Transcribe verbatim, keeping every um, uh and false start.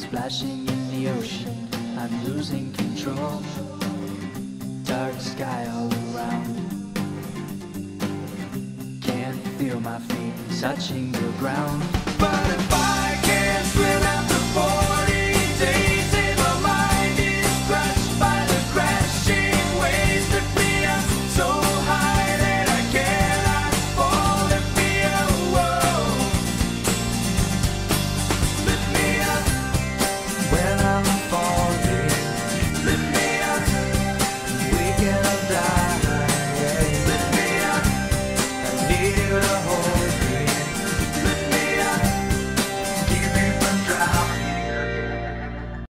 splashing in the ocean, I'm losing control. Dark sky all around, can't feel my feet touching the ground.